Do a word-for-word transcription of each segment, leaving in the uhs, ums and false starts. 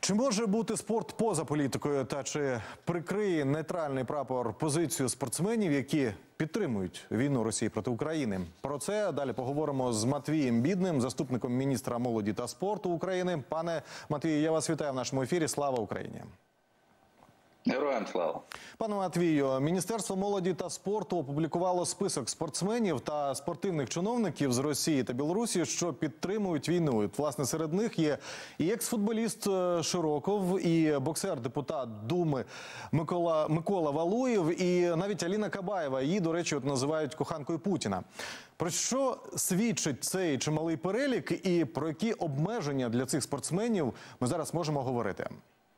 Чи може бути спорт поза політикою, та чи прикриє нейтральний прапор позицію спортсменів, які підтримують війну Росії проти України? Про це далі поговоримо з Матвієм Бідним, заступником міністра молоді та спорту України. Пане Матвію, я вас вітаю в нашому ефірі. Слава Україні! Героям слава. Пане Матвію, Міністерство молоді та спорту опублікувало список спортсменів та спортивних чиновників з Росії та Білорусі, що підтримують війну. І, власне, серед них є і екс-футболіст Широков, і боксер-депутат Думи Микола, Микола Валуєв, і навіть Аліна Кабаєва. Її, до речі, от називають коханкою Путіна. Про що свідчить цей чималий перелік і про які обмеження для цих спортсменів ми зараз можемо говорити?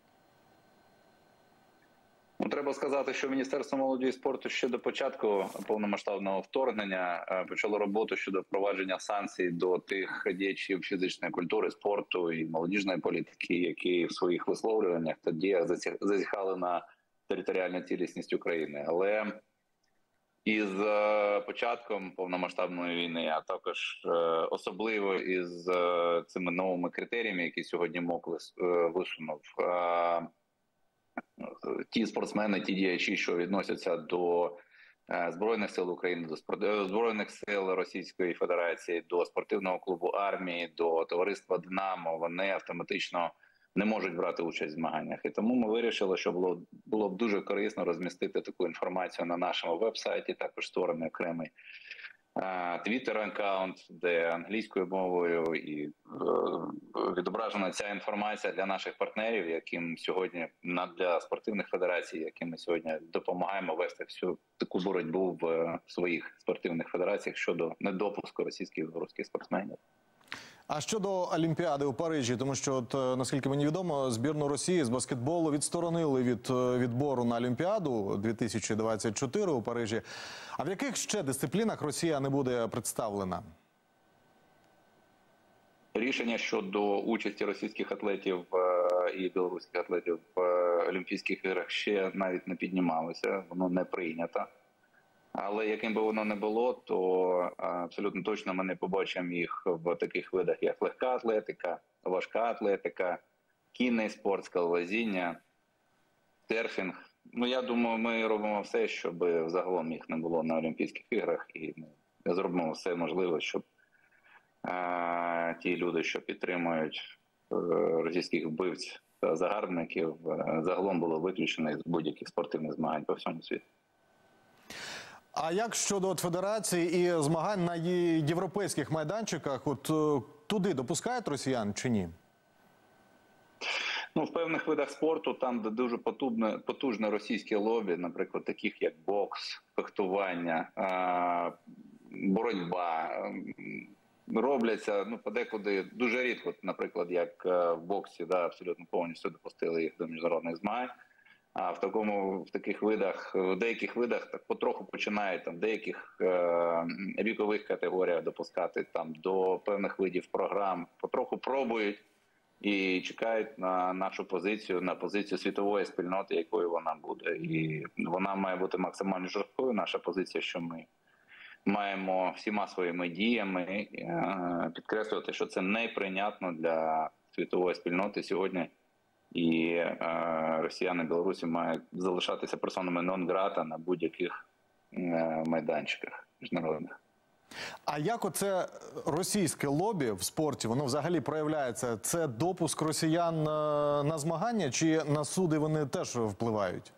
Ну, треба сказати, що Міністерство молоді і спорту ще до початку повномасштабного вторгнення почало роботу щодо впровадження санкцій до тих діячів фізичної культури, спорту і молодіжної політики, які в своїх висловлюваннях та діях зазіхали на територіальну цілісність України. Але із початком повномасштабної війни, а також особливо із цими новими критеріями, які сьогодні МОК висунув, ті спортсмени, ті діячі, що відносяться до Збройних сил України, до Збройних сил Російської Федерації, до спортивного клубу армії, до товариства «Динамо», вони автоматично не можуть брати участь в змаганнях. І тому ми вирішили, що було, було б дуже корисно розмістити таку інформацію на нашому веб-сайті, також створений окремий твіттер-аккаунт, де англійською мовою і е, відображена ця інформація для наших партнерів, яким сьогодні, для спортивних федерацій, яким ми сьогодні допомагаємо вести всю таку боротьбу в своїх спортивних федераціях щодо недопуску російських і білоруських спортсменів. А щодо Олімпіади у Парижі, тому що, от, наскільки мені відомо, збірну Росії з баскетболу відсторонили від відбору на Олімпіаду дві тисячі двадцять чотири у Парижі. А в яких ще дисциплінах Росія не буде представлена? Рішення щодо участі російських атлетів і білоруських атлетів в Олімпійських іграх ще навіть не піднімалося, воно не прийнято. Але яким би воно не було, то абсолютно точно ми не побачимо їх в таких видах, як легка атлетика, важка атлетика, кінний спорт, скалолазіння, серфінг. Ну, я думаю, ми робимо все, щоб загалом їх не було на Олімпійських іграх, і ми зробимо все можливе, щоб а, ті люди, що підтримують а, російських вбивць та загарбників, а, загалом було виключено з будь-яких спортивних змагань по всьому світу. А як щодо от, федерації і змагань на європейських майданчиках, от туди допускають росіян чи ні? Ну, в певних видах спорту, там, де дуже потужне, потужне російське лобі, наприклад, таких як бокс, фехтування, боротьба, робляться, ну, подекуди дуже рідко, наприклад, як в боксі, да, абсолютно повністю допустили їх до міжнародних змагань. А в такому, в таких видах, в деяких видах так потроху починають там в деяких е, вікових категоріях допускати там до певних видів програм, потроху пробують і чекають на нашу позицію, на позицію світової спільноти, якою вона буде. І вона має бути максимально жорсткою. Наша позиція, що ми маємо всіма своїми діями е, підкреслювати, що це неприйнятно для світової спільноти сьогодні. І е, росіяни Білорусі мають залишатися персонами нон-грата на будь-яких е, майданчиках міжнародних. А як оце російське лобі в спорті, воно взагалі проявляється? Це допуск росіян на, на змагання, чи на суди вони теж впливають?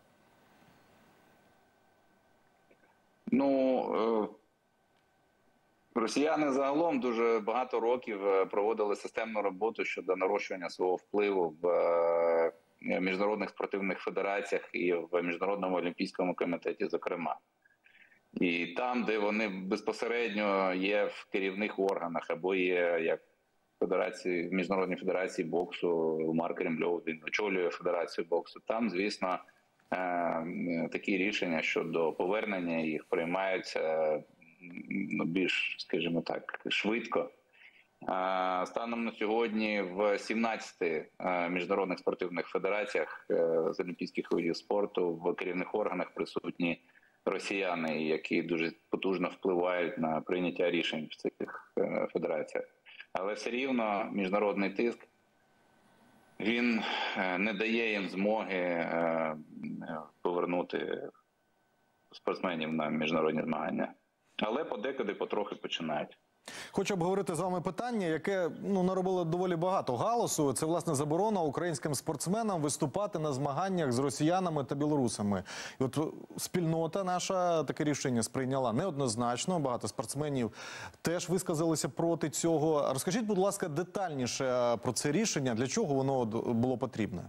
Ну, е, росіяни загалом дуже багато років проводили системну роботу щодо нарощування свого впливу в міжнародних спортивних федераціях і в Міжнародному олімпійському комітеті, зокрема. І там, де вони безпосередньо є в керівних органах або є як федерації, Міжнародній федерації боксу, Марк Кремльов, він очолює федерацію боксу, там, звісно, такі рішення щодо повернення їх приймаються більш, скажімо так, швидко. Станом на сьогодні в сімнадцяти міжнародних спортивних федераціях з олімпійських видів спорту в керівних органах присутні росіяни, які дуже потужно впливають на прийняття рішень в цих федераціях. Але все рівно міжнародний тиск він не дає їм змоги повернути спортсменів на міжнародні змагання. Але подекуди потрохи починають. Хочу обговорити з вами питання, яке ну, наробило доволі багато галасу. Це, власне, заборона українським спортсменам виступати на змаганнях з росіянами та білорусами. І от спільнота наша таке рішення сприйняла неоднозначно. Багато спортсменів теж висказалися проти цього. Розкажіть, будь ласка, детальніше про це рішення, для чого воно було потрібне?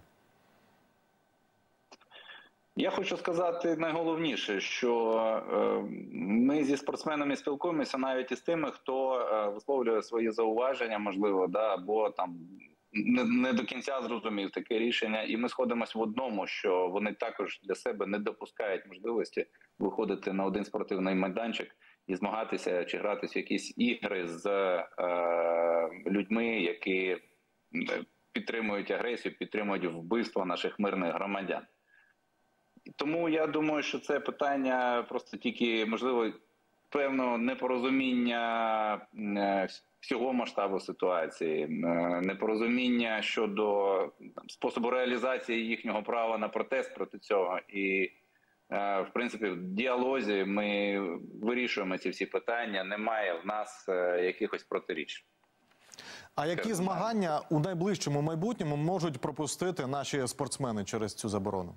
Я хочу сказати найголовніше, що е, ми зі спортсменами спілкуємося навіть із тими, хто е, висловлює свої зауваження, можливо, да, або там не, не до кінця зрозумів таке рішення. І ми сходимося в одному, що вони також для себе не допускають можливості виходити на один спортивний майданчик і змагатися чи гратися в якісь ігри з е, людьми, які підтримують агресію, підтримують вбивство наших мирних громадян. Тому я думаю, що це питання просто тільки, можливо, певно, непорозуміння всього масштабу ситуації, непорозуміння щодо способу реалізації їхнього права на протест проти цього. І, в принципі, в діалозі ми вирішуємо ці всі питання, немає в нас якихось протиріч. А які змагання у найближчому майбутньому можуть пропустити наші спортсмени через цю заборону?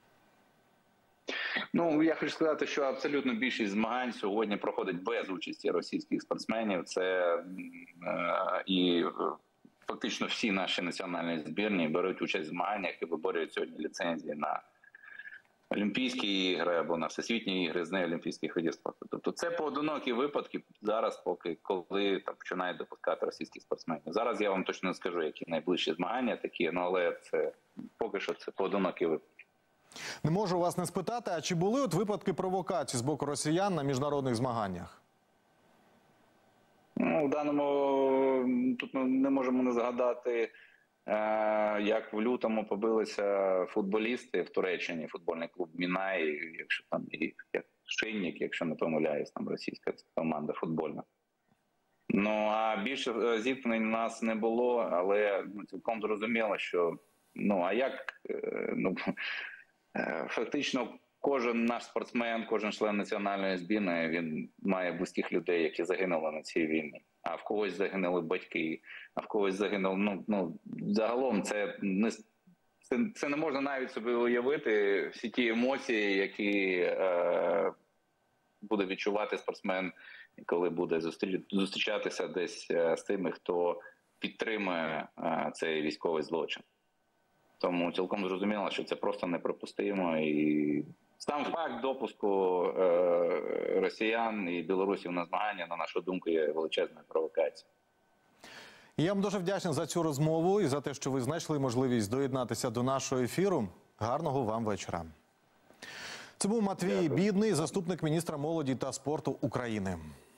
Ну, я хочу сказати, що абсолютно більшість змагань сьогодні проходить без участі російських спортсменів. Це е, і фактично всі наші національні збірні беруть участь в змаганнях і виборюють сьогодні ліцензії на Олімпійські ігри або на всесвітні ігри з неолімпійських видів спорту. Тобто це поодинокі випадки зараз, поки коли там починають допускати російські спортсменів. Зараз я вам точно не скажу, які найближчі змагання такі, ну, але це поки що це поодинокі випадки. Не можу вас не спитати, а чи були от випадки провокацій з боку росіян на міжнародних змаганнях? Ну, в даному тут ми не можемо не згадати, е, як в лютому побилися футболісти в Туреччині, футбольний клуб Мінай, якщо там і як Шинник, якщо не помиляюсь, там російська команда футбольна. Ну, а більше зіткнень у нас не було, але ну, цілком зрозуміло, що ну, а як, е, ну, фактично, кожен наш спортсмен, кожен член національної збірної, він має близьких людей, які загинули на цій війні. А в когось загинули батьки, а в когось загинули, ну, ну загалом це не, це, це не можна навіть собі уявити, всі ті емоції, які е, буде відчувати спортсмен, коли буде зустріч, зустрічатися десь з тими, хто підтримує е, цей військовий злочин. Тому цілком зрозуміло, що це просто неприпустимо. І сам факт допуску е, росіян і білорусів на змагання, на нашу думку, є величезною провокацією. Я вам дуже вдячний за цю розмову і за те, що ви знайшли можливість доєднатися до нашого ефіру. Гарного вам вечора. Це був Матвій Бідний, заступник міністра молоді та спорту України.